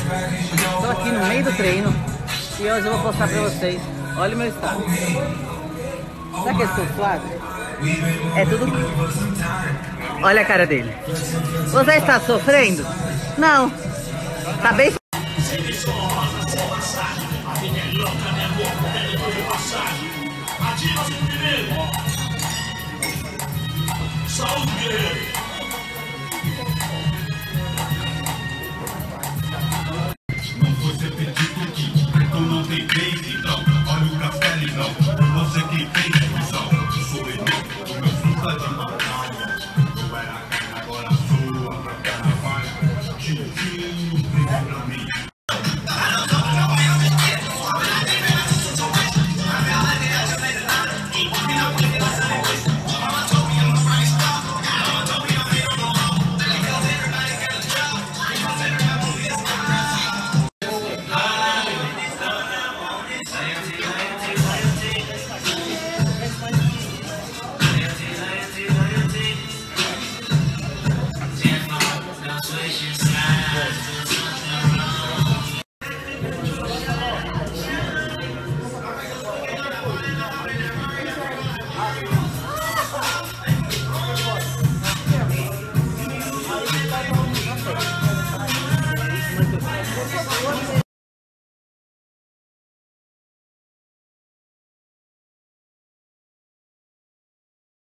Estou aqui no meio do treino e hoje eu vou postar pra vocês. Olha o meu estado. Será que eu estou suave? É tudo... Olha a cara dele. Você está sofrendo? Não. Tá bem...